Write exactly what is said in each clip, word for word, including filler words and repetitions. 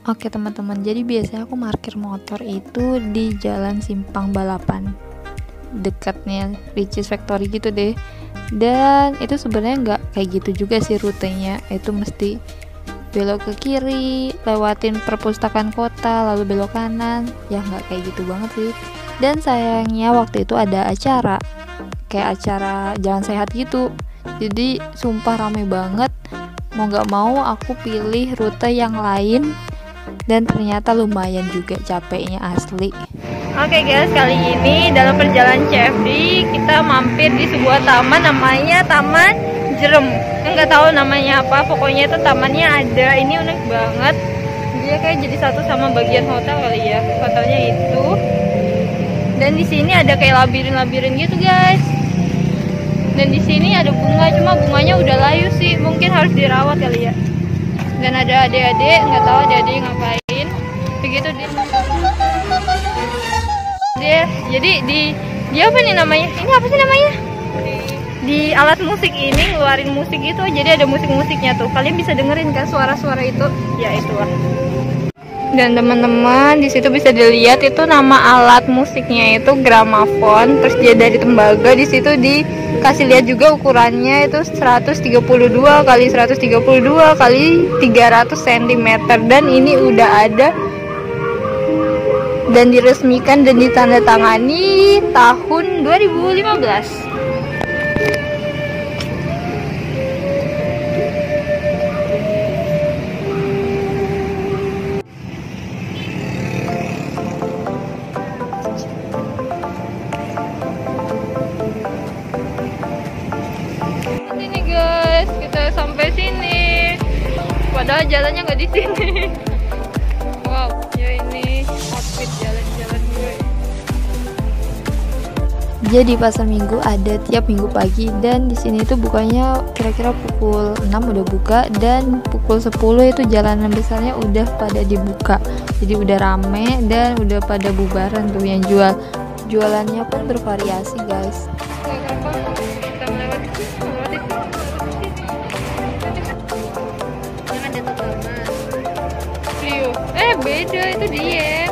Oke teman-teman, jadi biasanya aku parkir motor itu di Jalan Simpang Balapan, dekatnya Ricis Factory gitu deh. Dan itu sebenarnya nggak kayak gitu juga sih rutenya, itu mesti belok ke kiri, lewatin perpustakaan kota, lalu belok kanan. Ya nggak kayak gitu banget sih. Dan sayangnya waktu itu ada acara, kayak acara jalan sehat gitu. Jadi sumpah rame banget. Mau nggak mau aku pilih rute yang lain. Dan ternyata lumayan juga capeknya asli. Oke guys, kali ini dalam perjalanan C F D kita mampir di sebuah taman namanya Taman Jerem. Enggak tahu namanya apa, pokoknya itu tamannya ada. Ini unik banget. Dia kayak jadi satu sama bagian hotel kali ya, hotelnya itu. Dan di sini ada kayak labirin-labirin gitu guys. Dan di sini ada bunga, cuma bunganya udah layu sih, mungkin harus dirawat kali ya. Dan ada adik-adik, nggak tahu adik-adik ngapain begitu dia. dia jadi di dia apa nih namanya, ini apa sih namanya, di, di alat musik ini ngeluarin musik itu, jadi ada musik-musiknya tuh, kalian bisa dengerin kan suara-suara itu, ya itulah. Dan teman-teman di situ bisa dilihat itu nama alat musiknya itu gramafon, terus dia dari tembaga. Di situ dikasih lihat juga ukurannya itu seratus tiga puluh dua kali seratus tiga puluh dua kali tiga ratus sentimeter, dan ini udah ada dan diresmikan dan ditandatangani tahun dua ribu lima belas. Ini guys, kita sampai sini. Padahal jalannya nggak di sini. Wow, ya ini outfit jalan-jalan gue. Jadi pasar minggu ada tiap minggu pagi, dan di sini tuh bukanya kira-kira pukul enam udah buka, dan pukul sepuluh itu jalanan besarnya udah pada dibuka. Jadi udah rame dan udah pada bubaran tuh yang jual. Jualannya pun bervariasi guys. Eh beda, itu diem.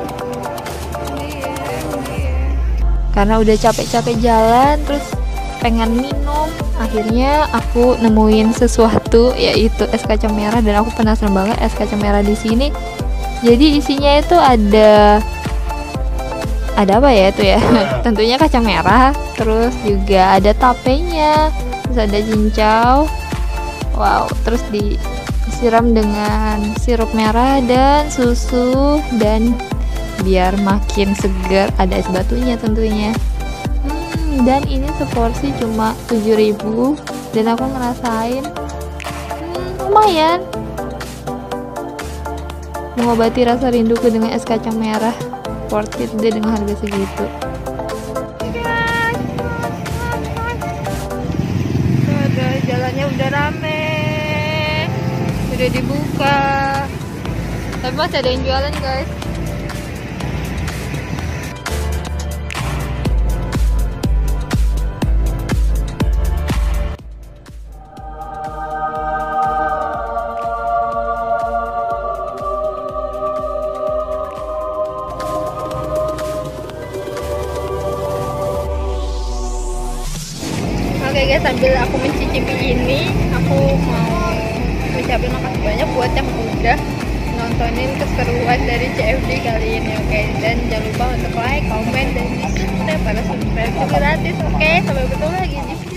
Karena udah capek-capek jalan, terus pengen minum, akhirnya aku nemuin sesuatu, yaitu es kacang merah. Dan aku penasaran banget es kacang merah di sini. Jadi isinya itu ada ada apa ya itu ya? Tentunya kacang merah, terus juga ada tapenya, terus ada cincau. Wow, terus di siram dengan sirup merah dan susu, dan biar makin segar ada es batunya tentunya. Hmm, dan ini seporsi cuma tujuh ribu, dan aku ngerasain hmm, lumayan mengobati rasa rinduku dengan es kacang merah. Worth it deh dengan harga segitu. Ada jalannya udah rame, udah dibuka, tapi masih ada yang jualan guys. Oke guys, sambil aku mencicipi ini, aku mau ucapin makasih banyak buat yang udah nontonin keseruan dari C F D kali ini. Oke, dan jangan lupa untuk like, komen, dan di subscribe, karena subscribe itu gratis. Oke, sampai bertemu lagi di video